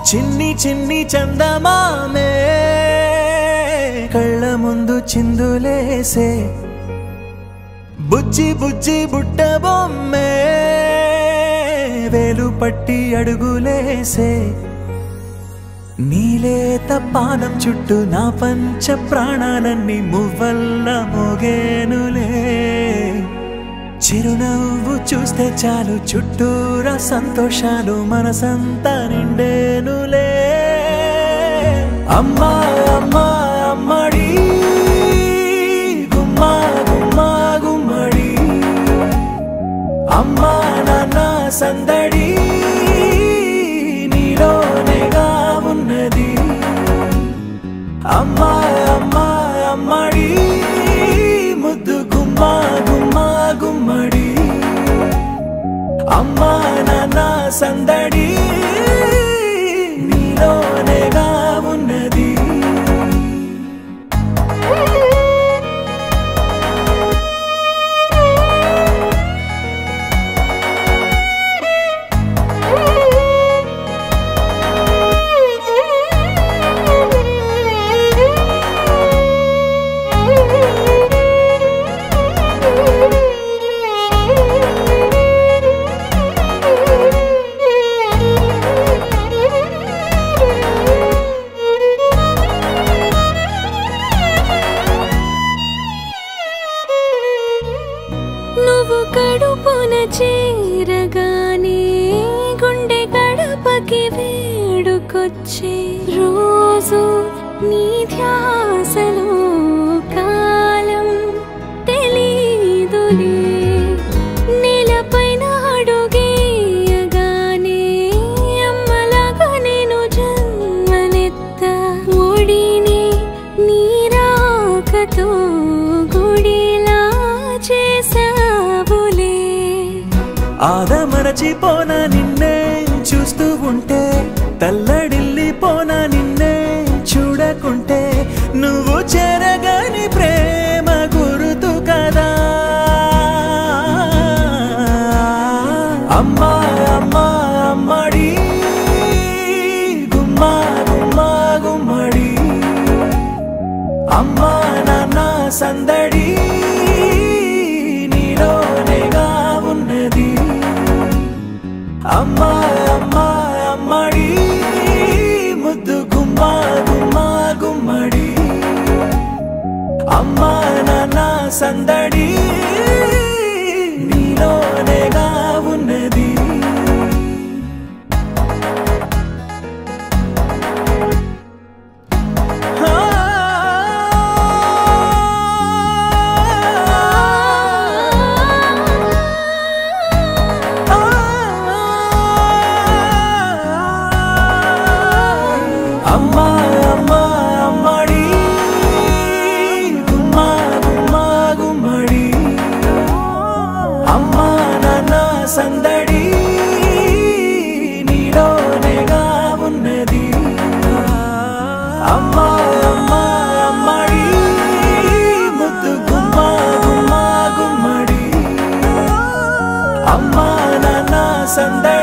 చిన్ని చిన్ని చందమామే కళ్ళ ముందు చిందులేసే బుజ్జి బుజ్జి బుట్ట బొమ్మే వేలు పట్టి అడుగులేసే నీలేత పానం చుట్టూ నా పంచ ప్రాణాలన్నీ మువ్వల్ల మోగేనులే చిరునవ్వు చూస్తే చాలు చుట్టూరా సంతోషాలు మనసంతా నిండేనులే అమ్మా అమ్మా అమ్మడి గుమ్మా గుమ్మా గుమ్మడి అమ్మా నాన్న సందడి నీలోనేగా ఉన్నది అమ్మా అమ్మా అమ్మడి ముద్దు గుమ్మా గుమ్మా గుమ్మడి అమ్మా నాన్న సందడి నీలోనేగా ఉన్నది నువ్వు కడుపున చేరగానే గుండె గడపకి వేడుకొచ్చే రోజు నీ ధ్యాసలో కాలం తెలీదులే నేలపైన అడుగేయగానే అమ్మలాగా నేను జన్మనెత్త ఒడిని నీ రాకతో గుడిలా చేసావులే ఆదమరచిపోనా నిన్నే చూస్తూ ఉంటే తల్లడిల్లిపోనా నిన్నే చూడకుంటే నువ్వు చెరగని ప్రేమ గురుతు కదా అమ్మా అమ్మా అమ్మడి గుమ్మా గుమ్మా గుమ్మడి అమ్మా నాన్న సందడి నీలోనేగా ఉన్నది అమ్మా అమ్మా అమ్మడి ముద్దు గుమ్మా గుమ్మా గుమ్మడి అమ్మా నాన్న సందడి నీలోనేగా ఉన్నది అమ్మా అమ్మా అమ్మడి గుమ్మా గుమ్మా గుమ్మడి అమ్మా నాన్న సందడి నీలోనేగా ఉన్నది అమ్మా అమ్మా అమ్మడి ముద్దు గుమ్మా గుమ్మా గుమ్మడి అమ్మా నాన్న సందడి